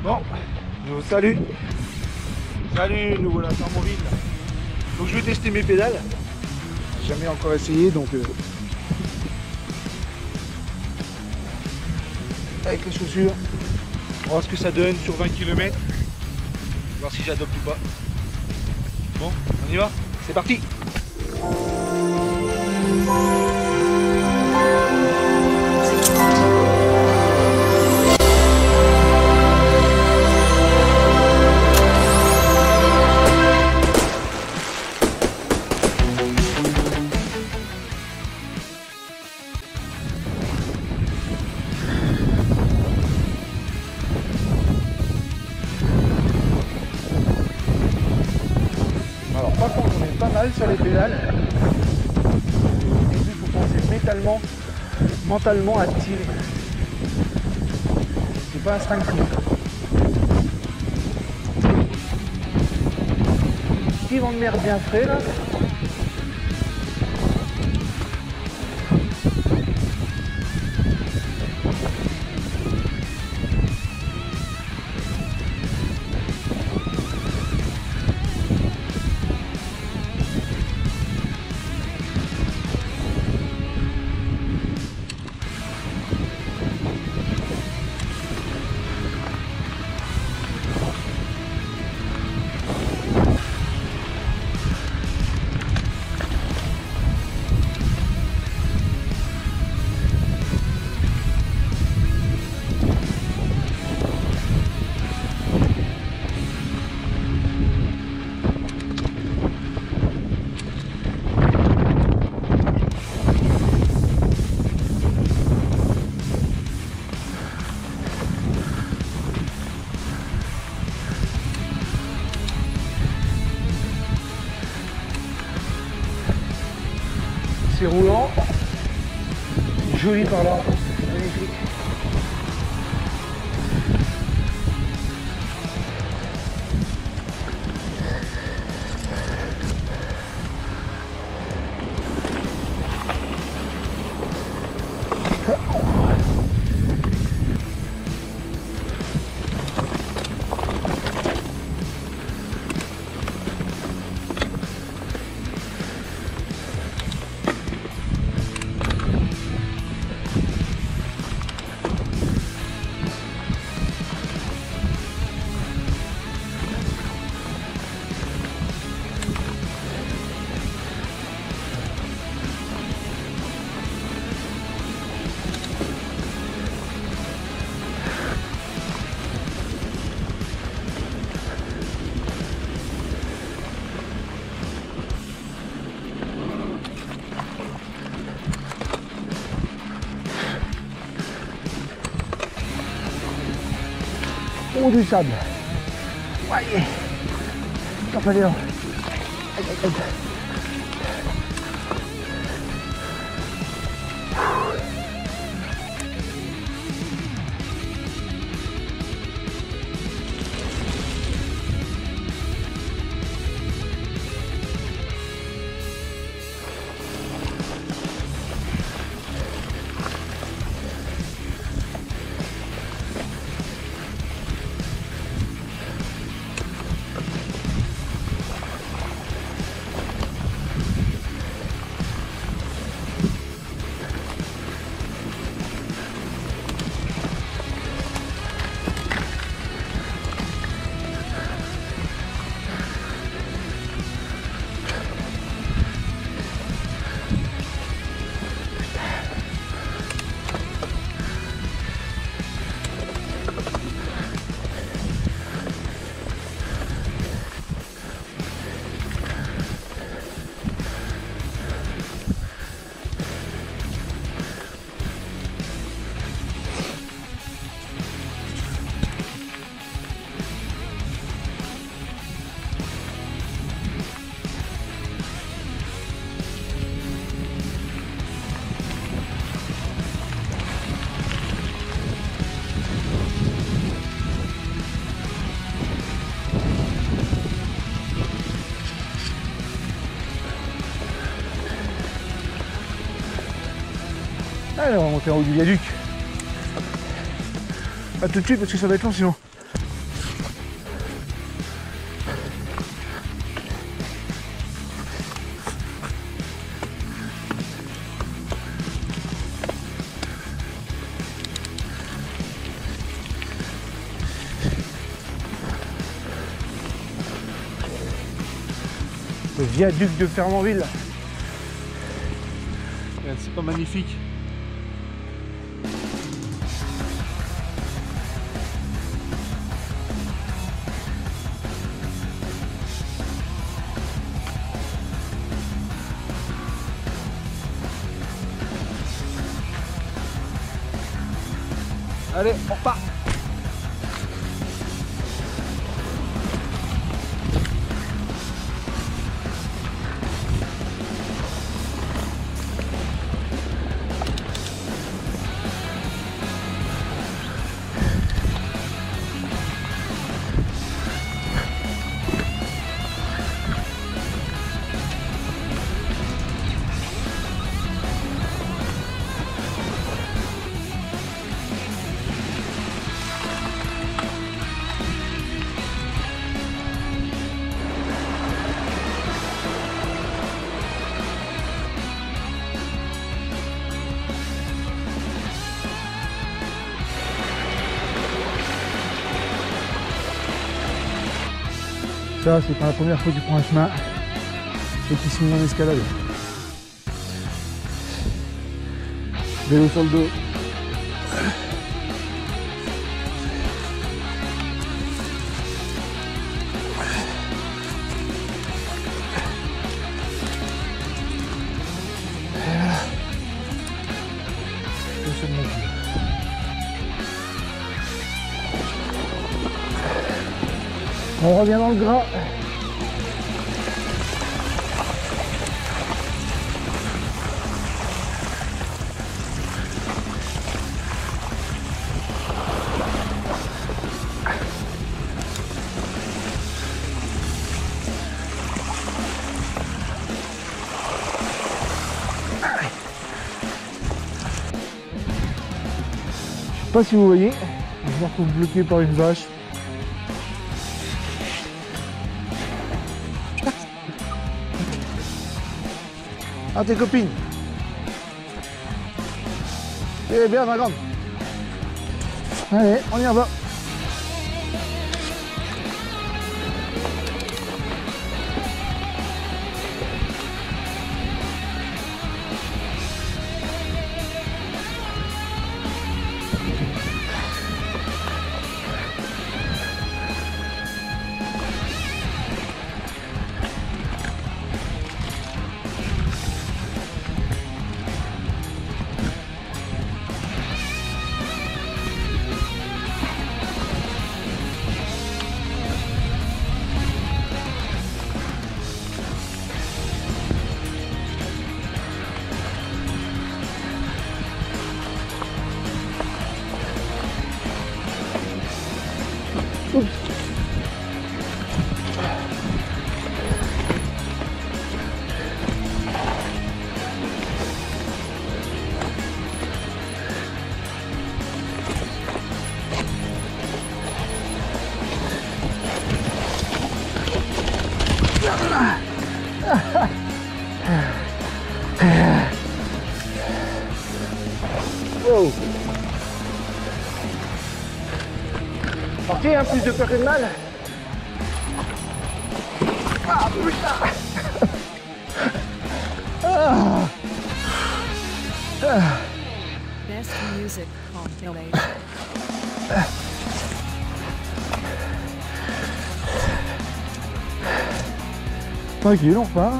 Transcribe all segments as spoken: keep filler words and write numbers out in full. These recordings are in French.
Bon, nous salut. Salut, nous voilà sur mon vide. Donc je vais tester mes pédales. J'ai jamais encore essayé, donc euh, avec les chaussures, on va voir ce que ça donne sur vingt kilomètres. Voir si j'adopte ou pas. Bon, on y va, c'est parti. Alors par contre on est pas mal sur les pédales. Il faut penser mentalement, mentalement à tirer. C'est pas instinctif. Petit vent de mer bien frais là. C'est roulant, joli par là, magnifique. Oh, du sable. Ouais. T'en fallait là. Aïe, aïe, aïe. Allez, on va monter en haut du viaduc. A tout de suite parce que ça va être long sinon. viaduc de Fernandville. Regarde, c'est pas magnifique. Allez, on repart. Ça, c'est pas la première fois que tu prends un chemin et qui se met en escalade. Vélo sur le dos. Et voilà. Je suis de mon pied. On revient dans le gras. Je sais pas si vous voyez, je me retrouve bloqué par une vache. Ah, tes copines. Eh bien, ma grande. Allez, on y va. Oups. Wow. Parti, hein, plus de peur que de mal. Ah putain. Ah. Ah. Best music compilation. Tranquille, on repart.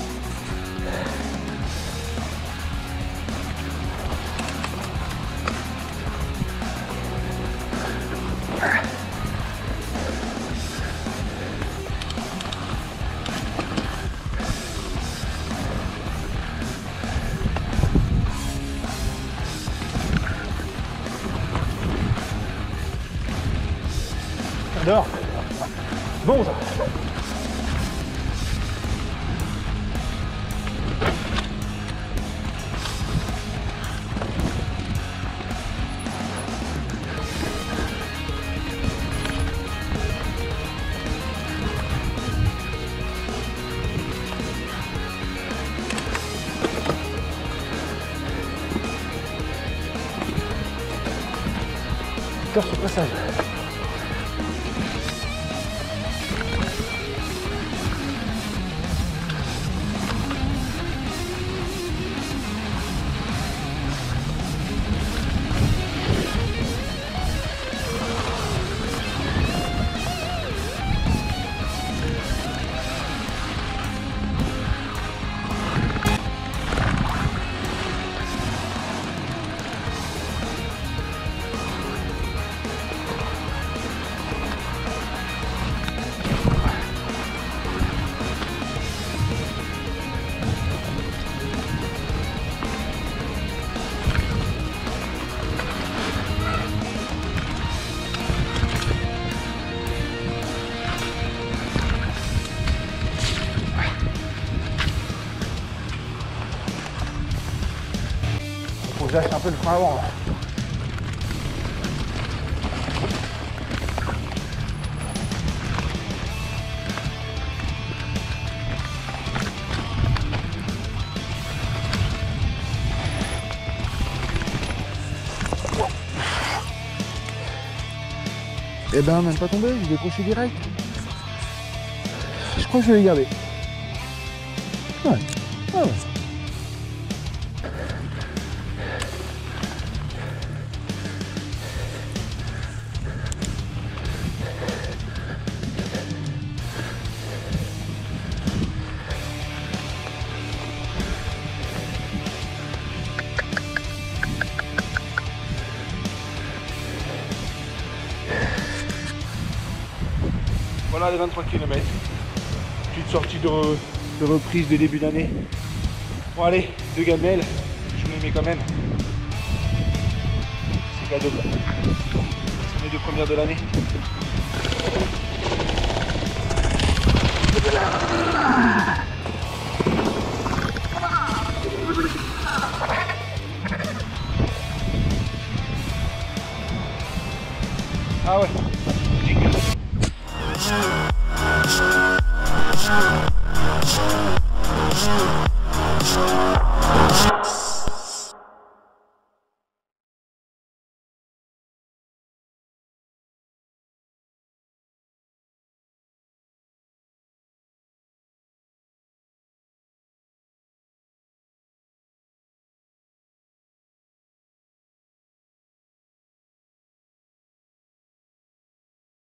J'adore. Bon ça. Cœur sur passage. lâche un peu le frein avant. Là. Eh ben, même pas tombé, il est décroché direct. Je crois que je vais les garder. Ouais, ouais, ouais. Voilà les vingt-trois kilomètres. Petite sortie de, re- de reprise de début d'année. Bon allez, deux gamelles, je vous les mets quand même. C'est cadeau. C'est mes deux premières de l'année. Ah ouais.